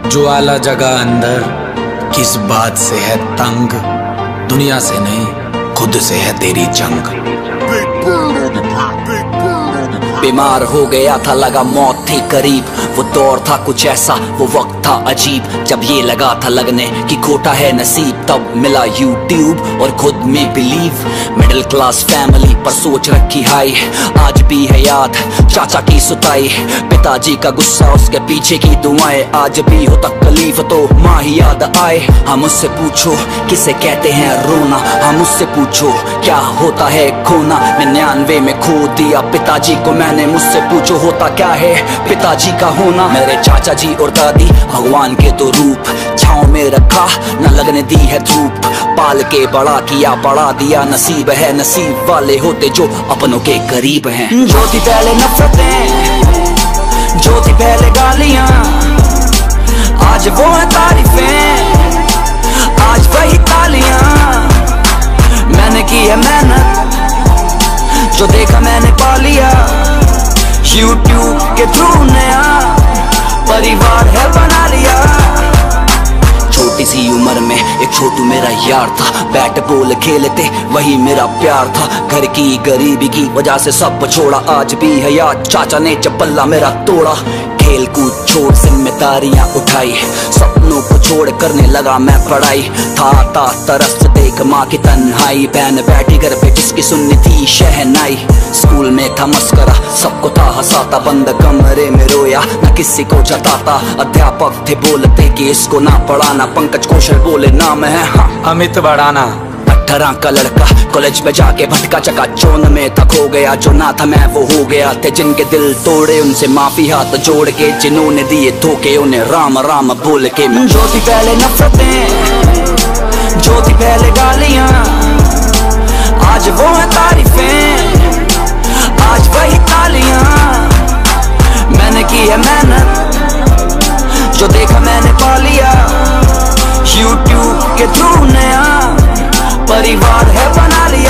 जो आला जगह अंदर किस बात से है तंग, दुनिया से नहीं खुद से है तेरी जंग। बीमार हो गया था, लगा मौत थी करीब। वो दौर था कुछ ऐसा, वो वक्त था अजीब। जब ये लगा था लगने कि खोटा है नसीब, तब मिला यूट्यूब और खुद में बिलीव। मिडिल क्लास फैमिली पर सोच रखी हाई, आज भी है याद चाचा की सुताई। पिताजी का गुस्सा, उसके पीछे की दुआएं, आज भी हो तकलीफ तो माँ ही याद आए। हम उससे पूछो किसे कहते हैं रोना, हम उससे पूछो क्या होता है खोना। 99 में खो दिया पिताजी को मैंने, मुझसे पूछो होता क्या है पिताजी का होना। मेरे चाचा जी और दादी भगवान के तो रूप, छाँव में रखा न लगने दी है धूप। पाल के बड़ा किया, बढ़ा दिया नसीब है। नसीब वाले होते जो अपनों के करीब हैं। जो थी पहले नफरतें, जो थी पहले गालियां, आज वो है तारीफें, आज वही तालियां। मैंने की है मेहनत, जो देखा मैंने पा लिया। यूट्यूब के थ्रू नया परिवार है बना लिया। छोटी सी उम्र में एक छोटू मेरा यार था, बैट बॉल खेलते वही मेरा प्यार था। घर की गरीबी की वजह से सब छोड़ा, आज भी है याद चाचा ने चप्पला मेरा तोड़ा। खेल कूद छोड़ जिम्मेदारियां उठाई, सपनों को छोड़ करने लगा मैं पढ़ाई। था तरस देख माँ की तन्हाई, बहन बैठी घर पे जिसकी सुननी थी शहनाई। स्कूल में था मस्करा, सबको था हंसाता, बंद कमरे में रोया न किसी को जताता। अध्यापक थे बोलते कि इसको ना पढ़ाना, पंकज कौशल बोले नाम है हाँ अमित बढ़ाना। 18 का लड़का कॉलेज में जाके भटका चका चौन में तक हो गया। जो ना था मैं वो हो गया, थे जिनके दिल तोड़े उनसे माफी हाथ जोड़ के, जिन्होंने दिए धोखे उन्हें राम राम बोल के। जो थी पहले नफरतें, जो थी पहले गालियां, आज वो है तारीफें, आज वही तालियां। मैंने की है मेहनत, जो देखा मैंने पा लिया। यूट्यूब के थ्रू नया परिवार है बना लिया।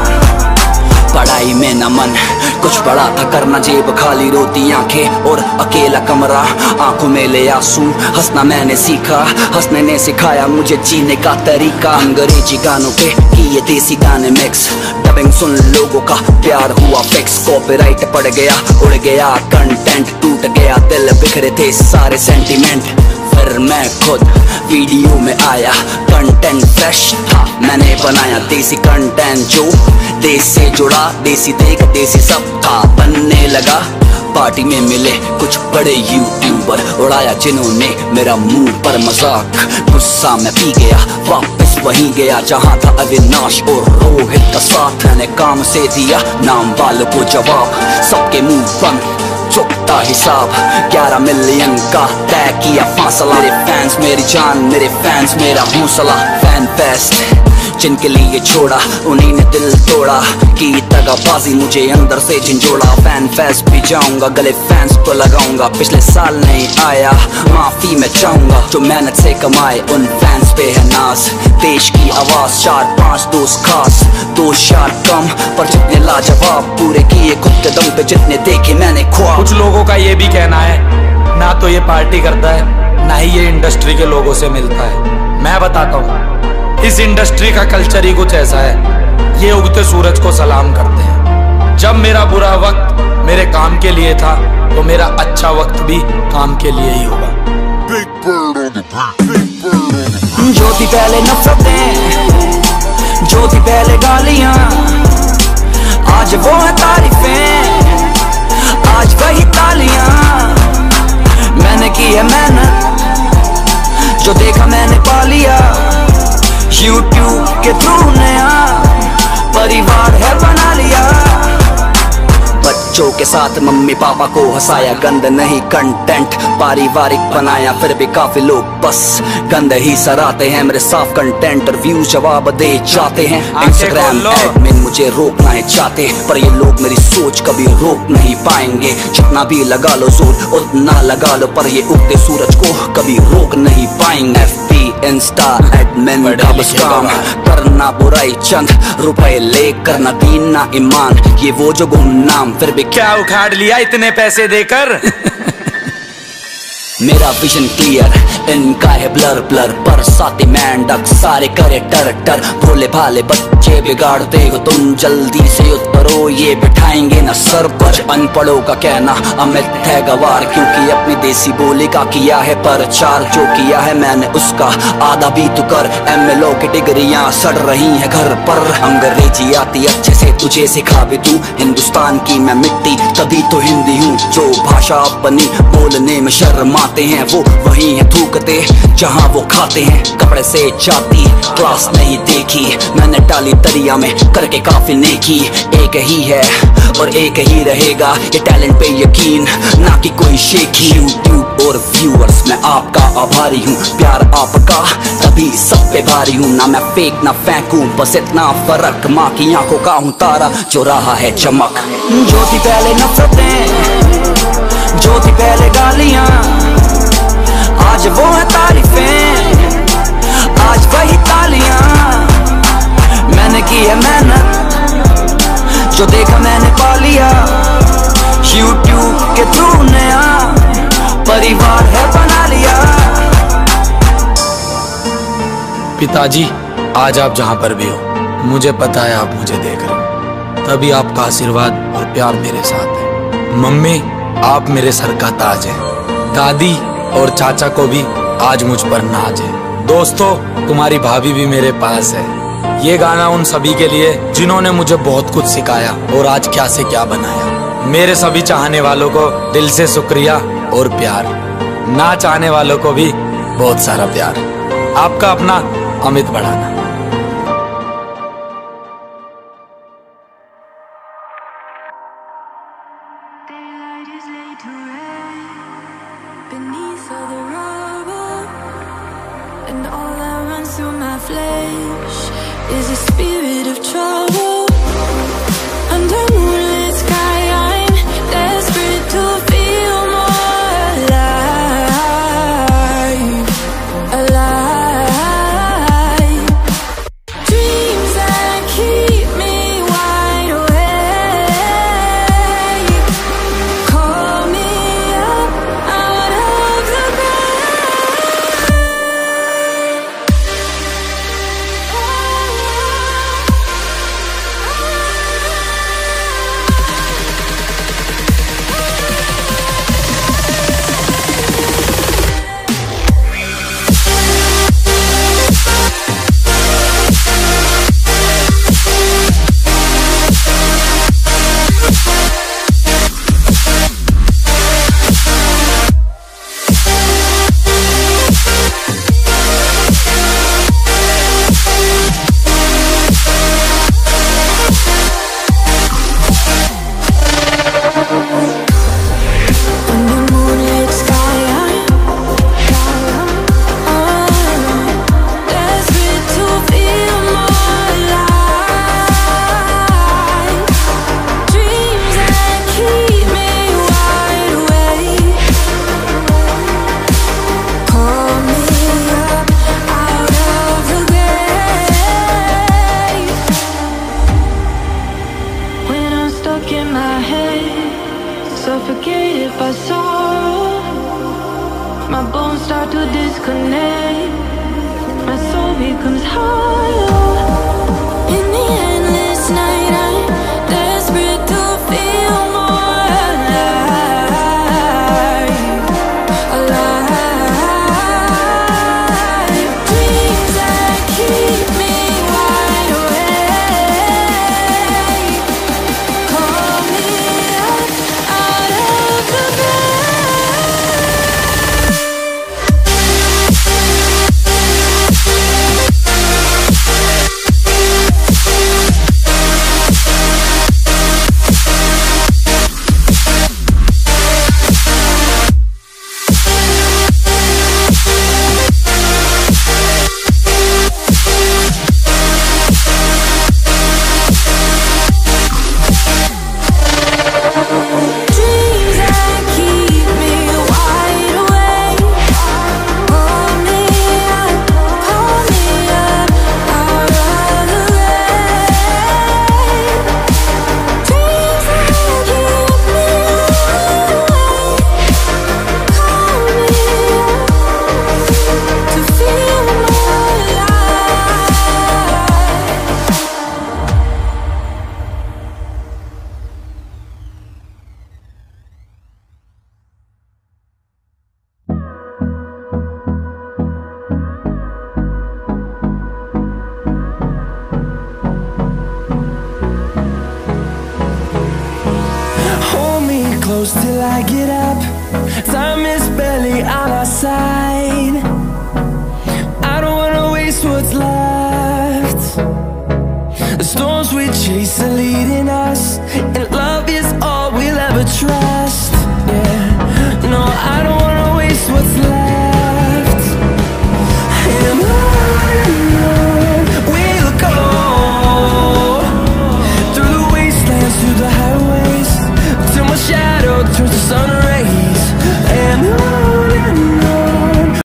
पढ़ाई में न मन कुछ बड़ा था करना, जेब खाली रोती आंखें और अकेला कमरा। आंखों में ले आंसू, हंसना मैंने सीखा, हंसने ने सिखाया मुझे जीने का तरीका। अंग्रेजी गानों पे किए देसी गाने मिक्स, डबिंग सुन लोगों का प्यार हुआ फिक्स। कॉपीराइट पड़ गया, उड़ गया कंटेंट, टूट गया दिल, बिखरे थे सारे सेंटीमेंट। फिर मैं खुद वीडियो में आया, कंटेंट फ्रेश था मैंने बनाया। देसी कंटेंट जो देश से जुड़ा, देसी देख देसी सब था बनने लगा। पार्टी में मिले कुछ बड़े यूट्यूबर, उड़ाया जिन्होंने मेरा मुंह पर मजाक। गुस्सा में पी गया, वापस वहीं गया जहां था अविनाश और रोहित का साथ। मैंने काम से दिया नाम वालों को जवाब, सबके मुंह बंद चुकता हिसाब। 11 मिलियन का तय किया फासला, मेरे फैंस मेरी जान, मेरे फैंस मेरा हौसला। फैन फेस्ट जिनके लिए छोड़ा, उन्हीं ने दिल तोड़ा। की दगाबाजी मुझे अंदर से झंझोड़ा। फैन फेस्ट भी जाऊंगा, गले फैंस को लगाऊंगा। पिछले साल नहीं आया, माफी मैं चाहूंगा। जो मेहनत से कमाए उन फैंस पे है नाज। देश की आवाज, 4-5 दोस्त खास, 2 यार कम पर जितने लाजवाब। पूरे किए खुद के दम पे जितने देखे मैंने ख्वाब। कुछ लोगों का ये भी कहना है, ना तो ये पार्टी करता है, ना ही ये इंडस्ट्री के लोगों से मिलता है। मैं बताता हूँ, इस इंडस्ट्री का कल्चर ही कुछ ऐसा है, ये उगते सूरज को सलाम करते हैं। जब मेरा बुरा वक्त मेरे काम के लिए था, तो मेरा अच्छा वक्त भी काम के लिए ही होगा। जो थी पहले नफरतें, जो थी पहले गालियां, आज वो है तारीफें, आज वही तालियां। मैंने की है मेहनत, जो देखा मैंने पा लिया। यूट्यूब के थ्रू नया परिवार है बना लिया। बच्चों के साथ मम्मी पापा को हंसाया, गंद नहीं कंटेंट पारिवारिक बनाया। फिर भी काफी लोग बस गंद ही सराहते हैं, मेरे साफ कंटेंट और व्यू जवाब दे जाते हैं। इंस्टाग्राम एडमिन मुझे रोकना है चाहते, पर ये लोग मेरी सोच कभी रोक नहीं पाएंगे। जितना भी लगा लो जोर उतना लगा लो, पर ये उगते सूरज को कभी रोक नहीं पाएंगे। इंस्टा एडमिन का बस काम करना बुराई, चंद रुपए लेकर ना दीन ना ईमान, ये वो जो गुमनाम। फिर भी क्या उखाड़ लिया इतने पैसे देकर? मेरा विजन क्लियर, इनका है ब्लर ब्लर। पर साथी मेंढक सारे करे टर टर। भोले भाले बच्चे बिगाड़ते हो तुम, जल्दी से उतरो ये बिठाएंगे न सर पर। अनपढ़ों का कहना अमित है गवार, क्योंकि अपनी देसी बोली का किया है प्रचार। जो किया है मैंने उसका आधा भी तू कर। MLO की डिग्रियां सड़ रही हैं घर पर। अंग्रेजी आती अच्छे से तुझे सिखा भी दूं, हिंदुस्तान की मैं मिट्टी तभी तो हिंदी हूँ। जो भाषा अपनी बोलने में शर्माते हैं, वो वही है थूकते जहाँ वो खाते हैं। कपड़े से जाती क्लास नहीं देखी मैंने, डाली दरिया में करके काफी नेकी। एक ही है और एक ही रहेगा, ये टैलेंट पे यकीन ना कि कोई शेखी। यूट्यूब और व्यूअर्स मैं आपका आभारी हूँ, प्यार आपका तभी सब पे भारी हूँ। ना मैं फेंक ना फेंकूं, बस इतना फर्क, माँ की आंखों का हूँ तारा जो रहा है चमक। जो थी पहले नफरतें, जो थी पहले गालियां, आज वो है तारीफें, आज वही तालियां। मैंने की है मेहनत, जो देखा मैंने पा लिया। YouTube के थ्रू नया परिवार है बना लिया। पिताजी, आज आप जहाँ पर भी हो, मुझे पता है आप मुझे देख रहे हो, तभी आपका आशीर्वाद और प्यार मेरे साथ है। मम्मी, आप मेरे सर का ताज है। दादी और चाचा को भी आज मुझ पर नाज है। दोस्तों, तुम्हारी भाभी भी मेरे पास है। ये गाना उन सभी के लिए जिन्होंने मुझे बहुत कुछ सिखाया और आज क्या से क्या बनाया। मेरे सभी चाहने वालों को दिल से शुक्रिया और प्यार, ना चाहने वालों को भी बहुत सारा प्यार। आपका अपना अमित बढ़ाना। Beneath all the rubble, and all that runs through my flesh is a spirit of trouble. Under moonlit sky, I'm desperate to feel more alive, alive. Dreams that keep me wide awake, call me up out of the suffocated by sorrow. My bones start to disconnect, my soul becomes hollow. In the endless night, I'm desperate to feel more alive, alive. Dreams that keep me wide awake, call me up out of the bed. close till I get up. Time is barely on our side.